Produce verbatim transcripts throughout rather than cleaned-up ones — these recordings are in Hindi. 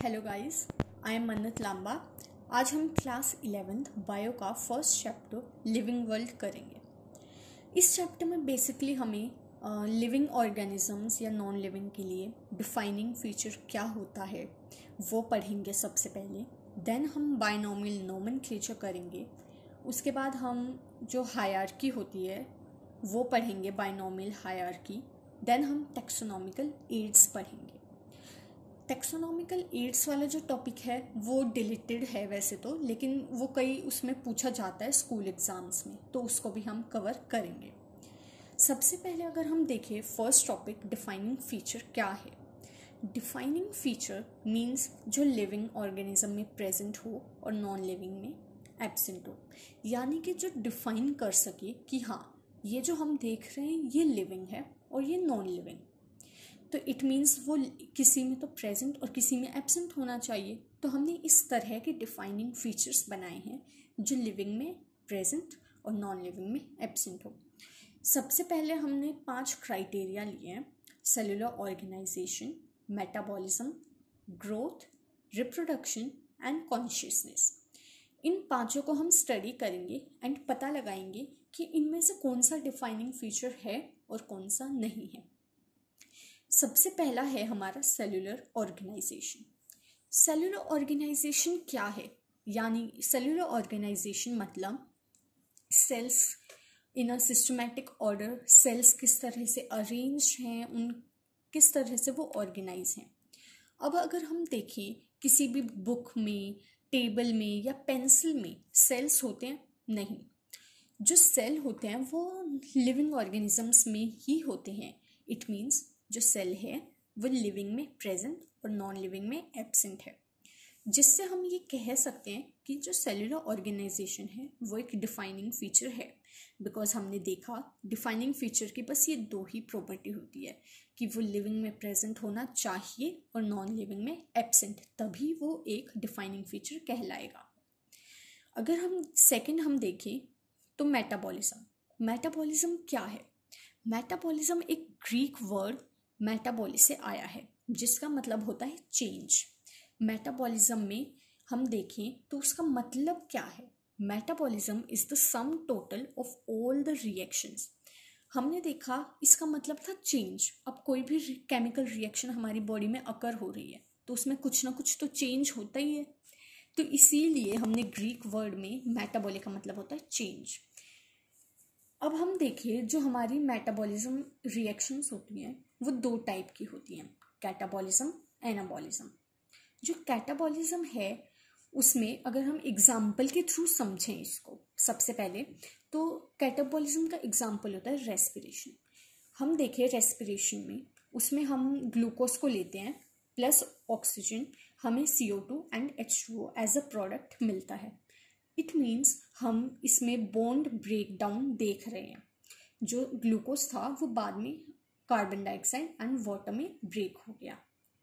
हेलो गाइस, आई एम मन्नत लांबा। आज हम क्लास इलेवेंथ बायो का फर्स्ट चैप्टर लिविंग वर्ल्ड करेंगे। इस चैप्टर में बेसिकली हमें लिविंग ऑर्गेनिजम्स या नॉन लिविंग के लिए डिफाइनिंग फीचर क्या होता है वो पढ़ेंगे सबसे पहले। देन हम बायनॉमियल नोमेनक्लेचर करेंगे। उसके बाद हम जो हायरार्की होती है वो पढ़ेंगे, बायनॉमियल हायरार्की। देन हम टेक्सोनॉमिकल एड्स पढ़ेंगे। टेक्सोनॉमिकल एड्स वाला जो टॉपिक है वो डिलीटेड है वैसे तो, लेकिन वो कई उसमें पूछा जाता है स्कूल एग्जाम्स में, तो उसको भी हम कवर करेंगे। सबसे पहले अगर हम देखें फर्स्ट टॉपिक डिफाइनिंग फीचर क्या है। डिफाइनिंग फीचर मीन्स जो लिविंग ऑर्गेनिज्म में प्रेजेंट हो और नॉन लिविंग में एब्सेंट हो, यानी कि जो डिफाइन कर सके कि हाँ ये जो हम देख रहे हैं ये लिविंग है और ये नॉन लिविंग। तो इट मीन्स वो किसी में तो प्रेजेंट और किसी में एब्सेंट होना चाहिए। तो हमने इस तरह के डिफाइनिंग फीचर्स बनाए हैं जो लिविंग में प्रेजेंट और नॉन लिविंग में एब्सेंट हो। सबसे पहले हमने पांच क्राइटेरिया लिए हैं: cellular organisation, metabolism, growth, reproduction and consciousness. इन पांचों को हम स्टडी करेंगे एंड पता लगाएंगे कि इनमें से कौन सा डिफाइनिंग फीचर है और कौन सा नहीं है। सबसे पहला है हमारा सेलुलर ऑर्गेनाइजेशन। सेलुलर ऑर्गेनाइजेशन क्या है? यानी सेलुलर ऑर्गेनाइजेशन मतलब cells in a systematic order. Cells किस तरह से अरेंज हैं, उन किस तरह से वो ऑर्गेनाइज हैं। अब अगर हम देखें किसी भी बुक में, टेबल में या पेंसिल में सेल्स होते हैं? नहीं। जो सेल होते हैं वो लिविंग ऑर्गेनिजम्स में ही होते हैं। इट मीन्स जो सेल है वो लिविंग में प्रेजेंट और नॉन लिविंग में एब्सेंट है, जिससे हम ये कह सकते हैं कि जो सेलुलर ऑर्गेनाइजेशन है वो एक डिफाइनिंग फीचर है। बिकॉज हमने देखा डिफाइनिंग फीचर की बस ये दो ही प्रॉपर्टी होती है कि वो लिविंग में प्रेजेंट होना चाहिए और नॉन लिविंग में एब्सेंट, तभी वो एक डिफाइनिंग फीचर कहलाएगा। अगर हम सेकेंड हम देखें तो मेटाबॉलिज्म। मेटाबॉलिज्म क्या है? मेटाबॉलिज्म एक ग्रीक वर्ड मेटाबॉलिस से आया है, जिसका मतलब होता है चेंज। मेटाबॉलिज्म में हम देखें तो उसका मतलब क्या है? Metabolism is the sum total of all the reactions. हमने देखा इसका मतलब था चेंज। अब कोई भी केमिकल रिएक्शन हमारी बॉडी में अकर हो रही है तो उसमें कुछ ना कुछ तो चेंज होता ही है। तो इसीलिए हमने ग्रीक वर्ड में मेटाबॉलिक का मतलब होता है चेंज। अब हम देखिए जो हमारी मेटाबॉलिज्म रिएक्शंस होती हैं वो दो टाइप की होती हैं: कैटाबॉलिज्म, एनाबॉलिज्म। जो कैटाबॉलिज्म है उसमें अगर हम एग्जाम्पल के थ्रू समझें इसको, सबसे पहले तो कैटाबॉलिज्म का एग्जाम्पल होता है रेस्पिरेशन। हम देखें रेस्पिरेशन में उसमें हम ग्लूकोज को लेते हैं प्लस ऑक्सीजन, हमें C O two and H two O as a product मिलता है। इट मीन्स हम इसमें बॉन्ड ब्रेक डाउन देख रहे हैं। जो ग्लूकोज था वो बाद में कार्बन डाइऑक्साइड एंड वाटर में ब्रेक हो गया।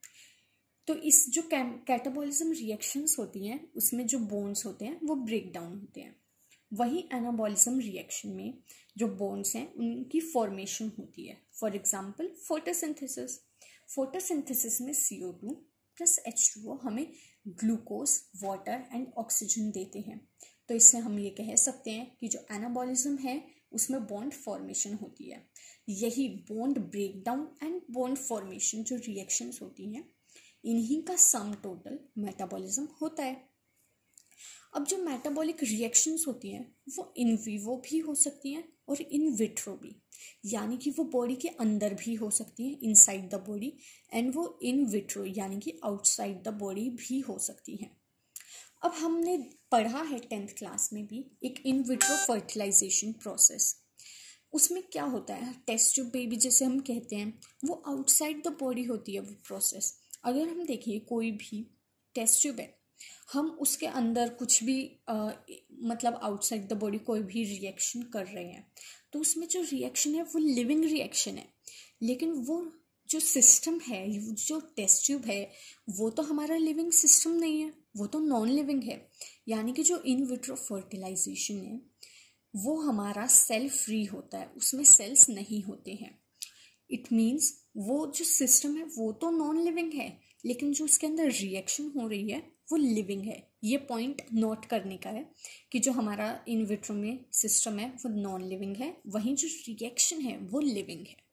तो इस जो कैटाबॉलिज्म रिएक्शंस होती हैं उसमें जो बॉन्ड्स होते हैं वो ब्रेक डाउन होते हैं। वही एनाबॉलिज्म रिएक्शन में जो बॉन्ड्स हैं उनकी फॉर्मेशन होती है। For example photosynthesis. फोटोसिंथेसिस में C O two plus H two O हमें ग्लूकोज, वाटर एंड ऑक्सीजन देते हैं। तो इससे हम ये कह सकते हैं कि जो एनाबॉलिज्म है उसमें बॉन्ड फॉर्मेशन होती है। यही bond break down and bond formation जो रिएक्शंस होती हैं इन्हीं का सम टोटल मेटाबॉलिज्म होता है। अब जो मेटाबॉलिक रिएक्शंस होती हैं वो इन विवो भी हो सकती हैं और इन विट्रो भी, यानी कि वो बॉडी के अंदर भी हो सकती हैं, इनसाइड द बॉडी, एंड वो इन विट्रो यानी कि आउटसाइड द बॉडी भी हो सकती हैं। अब हमने पढ़ा है टेंथ क्लास में भी एक इन विट्रो फर्टिलाइजेशन प्रोसेस। उसमें क्या होता है, टेस्ट ट्यूब बेबी जैसे हम कहते हैं, वो आउटसाइड द बॉडी होती है वो प्रोसेस। अगर हम देखिए कोई भी टेस्ट ट्यूब है, हम उसके अंदर कुछ भी आ, मतलब आउटसाइड द बॉडी कोई भी रिएक्शन कर रहे हैं तो उसमें जो रिएक्शन है वो लिविंग रिएक्शन है, लेकिन वो जो सिस्टम है, जो टेस्ट ट्यूब है, वो तो हमारा लिविंग सिस्टम नहीं है, वो तो नॉन लिविंग है। यानी कि जो इन विट्रो फर्टिलाइजेशन है वो हमारा सेल फ्री होता है, उसमें सेल्स नहीं होते हैं। इट मीन्स वो जो सिस्टम है वो तो नॉन लिविंग है, लेकिन जो उसके अंदर रिएक्शन हो रही है वो लिविंग है। ये पॉइंट नोट करने का है कि जो हमारा इन विट्रो में सिस्टम है वो नॉन लिविंग है, वहीं जो रिएक्शन है वो लिविंग है।